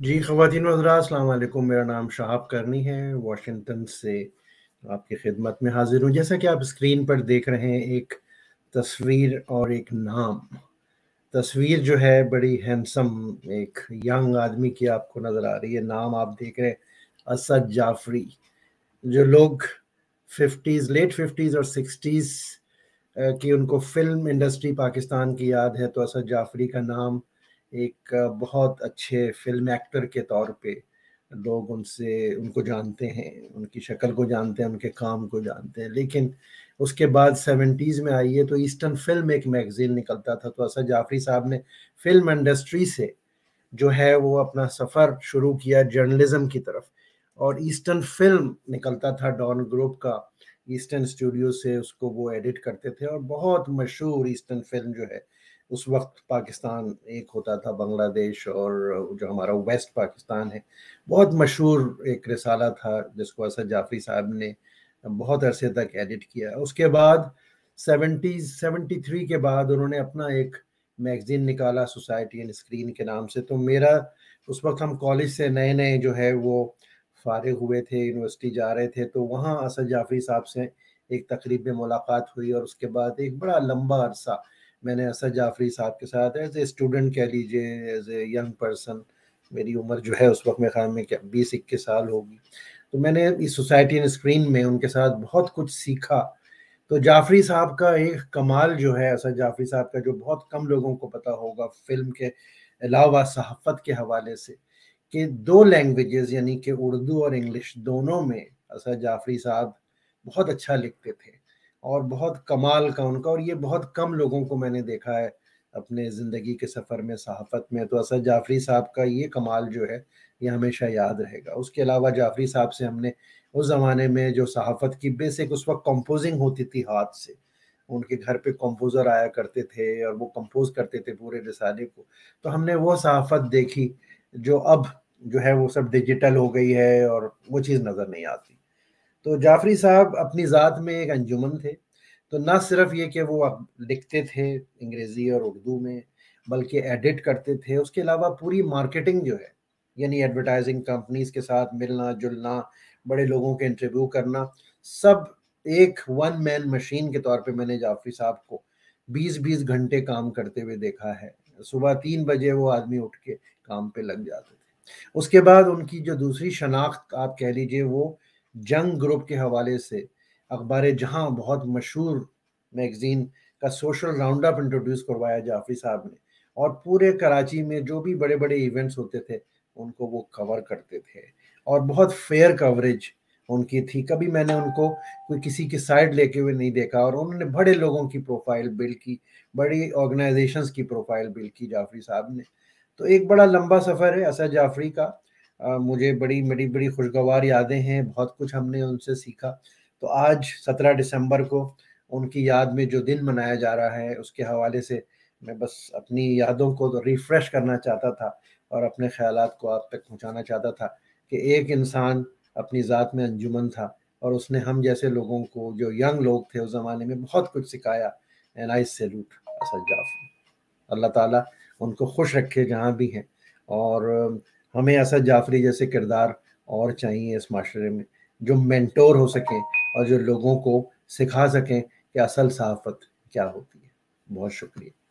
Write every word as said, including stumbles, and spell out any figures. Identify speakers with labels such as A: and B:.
A: जी, ख़वातीन व हज़रात, अस्सलाम वालेकुम। मेरा नाम शहाब करनी है, वाशिंगटन से आपकी खिदमत में हाज़िर हूँ। जैसा कि आप स्क्रीन पर देख रहे हैं, एक तस्वीर और एक नाम। तस्वीर जो है बड़ी हैंडसम एक यंग आदमी की आपको नज़र आ रही है। नाम आप देख रहे हैं असद जाफ़री। जो लोग फ़िफ़्टीज़ लेट फ़िफ़्टीज़ और सिक्सटीज़ अ, की उनको फ़िल्म इंडस्ट्री पाकिस्तान की याद है, तो असद जाफ़री का नाम एक अ, बहुत अच्छे फ़िल्म एक्टर के तौर पे लोग उनसे उनको जानते हैं, उनकी शक्ल को जानते हैं, उनके काम को जानते हैं। लेकिन उसके बाद सेवेंटीज़ में आई है तो ईस्टर्न फ़िल्म एक मैगज़ीन निकलता था, तो असद जाफ़री साहब ने फ़िल्म इंडस्ट्री से जो है वो अपना सफ़र शुरू किया जर्नलिज़्म की तरफ। और ईस्टर्न फ़िल्म निकलता था डॉन ग्रुप का, ईस्टर्न स्टूडियो से उसको वो एडिट करते थे और बहुत मशहूर ईस्टर्न फ़िल्म जो है, उस वक़्त पाकिस्तान एक होता था बांग्लादेश और जो हमारा वेस्ट पाकिस्तान है, बहुत मशहूर एक रिसाला था जिसको असद जाफ़री साहब ने बहुत अरसे तक एडिट किया। उसके बाद सेवेंटीज़ सेवेंटी थ्री के बाद उन्होंने अपना एक मैगज़ीन निकाला सोसाइटी एंड स्क्रीन के नाम से। तो मेरा उस वक़्त हम कॉलेज से नए-नए जो है वो फ़ारिग हुए थे, यूनिवर्सिटी जा रहे थे, तो वहाँ असद जाफ़री साहब से एक तकरीब में मुलाकात हुई और उसके बाद एक बड़ा लंबा अरसा मैंने असद जाफ़री साहब के साथ एज़ ए स्टूडेंट कह लीजिए, एज़ ए यंग पर्सन, मेरी उम्र जो है उस वक़्त मेरे ख़्याल में क्या बीस इक्कीस साल होगी। तो मैंने इस सोसाइटी एंड स्क्रीन में उनके साथ बहुत कुछ सीखा। तो जाफ़री साहब का एक कमाल जो है, असद जाफ़री साहब का, जो बहुत कम लोगों को पता होगा फ़िल्म के अलावा सहाफ़त के हवाले से, कि दो लैंग्वेजेज़ यानी कि उर्दू और इंग्लिश दोनों में असद जाफ़री साहब बहुत अच्छा लिखते थे और बहुत कमाल का उनका, और ये बहुत कम लोगों को मैंने देखा है अपने ज़िंदगी के सफ़र में सहाफ़त में। तो असद जाफ़री साहब का ये कमाल जो है, ये हमेशा याद रहेगा। उसके अलावा जाफ़री साहब से हमने उस ज़माने में जो सहाफ़त की बेसिक उस वक़्त कंपोज़िंग होती थी हाथ से, उनके घर पे कंपोज़र आया करते थे और वो कंपोज़ करते थे पूरे रिसाले को। तो हमने वो सहाफ़त देखी जो अब जो है वो सब डिजिटल हो गई है और वो चीज़ नज़र नहीं आती। तो जाफ़री साहब अपनी ज़ात में एक अंजुमन थे। तो ना सिर्फ़ ये कि वो अब लिखते थे अंग्रेज़ी और उर्दू में, बल्कि एडिट करते थे। उसके अलावा पूरी मार्केटिंग जो है, यानी एडवर्टाइज़िंग कंपनीज़ के साथ मिलना-जुलना, बड़े लोगों के इंटरव्यू करना, सब एक वन मैन मशीन के तौर पे मैंने जाफ़री साहब को बीस बीस घंटे काम करते हुए देखा है। सुबह तीन बजे वो आदमी उठ के काम पे लग जाते थे। उसके बाद उनकी जो दूसरी शनाख्त आप कह लीजिए, वो जंग ग्रुप के हवाले से अखबार जहां बहुत मशहूर मैगज़ीन का सोशल राउंड अप इंट्रोड्यूस करवाया जाफ़री साहब ने, और पूरे कराची में जो भी बड़े-बड़े इवेंट्स होते थे, उनको वो कवर करते थे और बहुत फेयर कवरेज उनकी थी। कभी मैंने उनको कोई किसी की साइड लेके हुए नहीं देखा और उन्होंने बड़े लोगों की प्रोफ़ाइल बिल्ड की, बड़ी ऑर्गनाइज़ेशंस की प्रोफ़ाइल बिल्ड की जाफ़री साहब ने। तो एक बड़ा लंबा सफ़र है असद जाफ़री का। अ, मुझे बड़ी मेरी बड़ी खुशगवार यादें हैं, बहुत कुछ हमने उनसे सीखा। तो आज सत्रह दिसंबर को उनकी याद में जो दिन मनाया जा रहा है, उसके हवाले से मैं बस अपनी यादों को तो रिफ्रेश करना चाहता था और अपने ख़यालात को आप तक पहुँचाना चाहता था कि एक इंसान अपनी ज़ात में अंजुमन था और उसने हम जैसे लोगों को, जो यंग लोग थे उस ज़माने में, बहुत कुछ सिखाया। And I salute Asad Jafri. Allah ताला उनको खुश रखे जहाँ भी हैं, और हमें असद जाफ़री जैसे किरदार और चाहिए इस माशरे में, जो मेंटोर हो सकें और जो लोगों को सिखा सकें कि असल सहाफ़त क्या होती है। बहुत शुक्रिया।